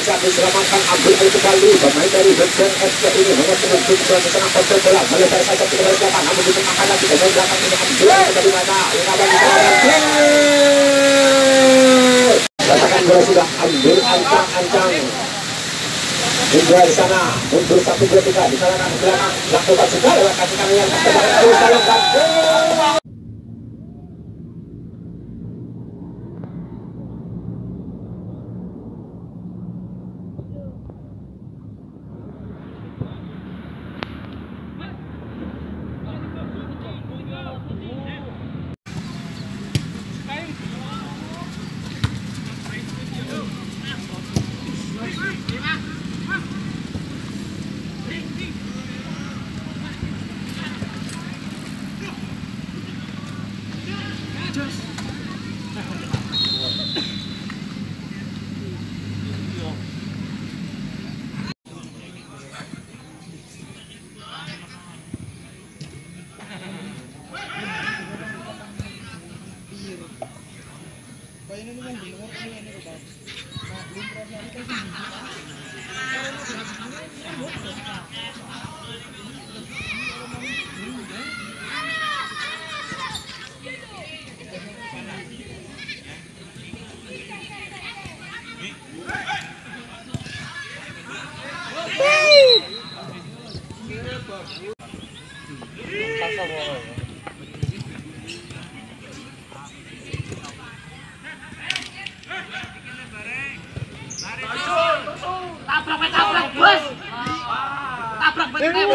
bisa diselamatkan Abdul Ali kembali. Pemain dari Benteng FC ini hanya menuju ke tengah kotak bola. Melebar saja ke garis depan, namun ditemukan lagi ke belakang ini Abdul dari mana? Irawan diselamatkan. Katakan bola sudah ambil ancang-ancang. Hingga di sana mundur 1-2-3 di kalangan belakang lakukan segala kaki kanan yang terus dalam gol. Tabrak bos. Tabrak betul.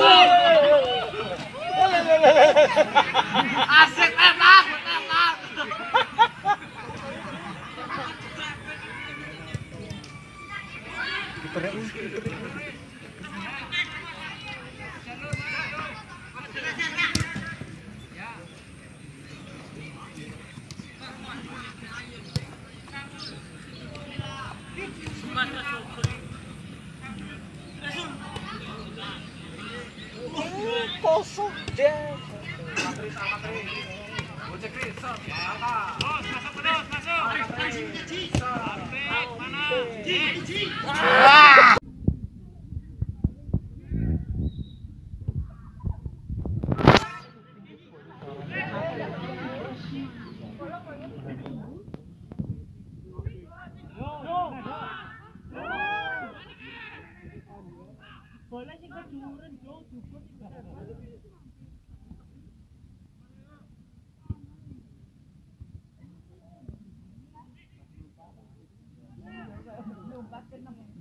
Asik tembak. Kosong deh. Boleh sih kejuran, Jo, cukup. Lompat ke 6.